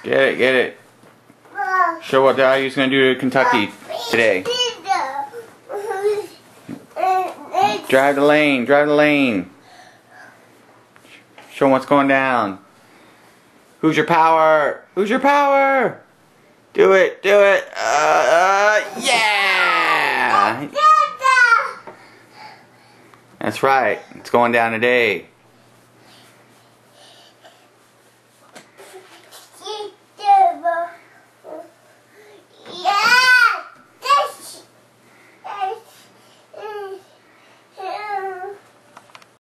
Get it, get it. Show what the IU's gonna do to Kentucky today. Drive the lane, drive the lane. Show 'em what's going down. Who's your power? Who's your power? Do it, do it. Yeah! That's right. It's going down today.